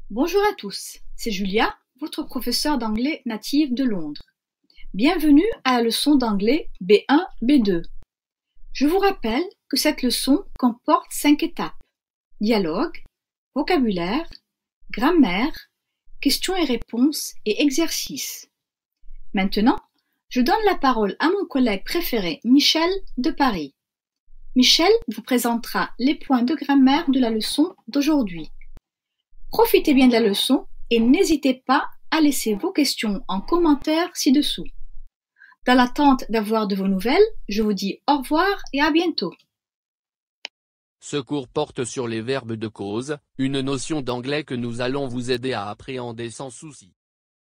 Bonjour à tous, c'est Julia, votre professeure d'anglais native de Londres. Bienvenue à la leçon d'anglais B1-B2. Je vous rappelle que cette leçon comporte 5 étapes: dialogue, vocabulaire, grammaire, questions et réponses et exercices. Maintenant, je donne la parole à mon collègue préféré Michel de Paris. Michel vous présentera les points de grammaire de la leçon d'aujourd'hui. Profitez bien de la leçon et n'hésitez pas à laisser vos questions en commentaire ci-dessous. Dans l'attente d'avoir de vos nouvelles, je vous dis au revoir et à bientôt. Ce cours porte sur les verbes de cause, une notion d'anglais que nous allons vous aider à appréhender sans souci.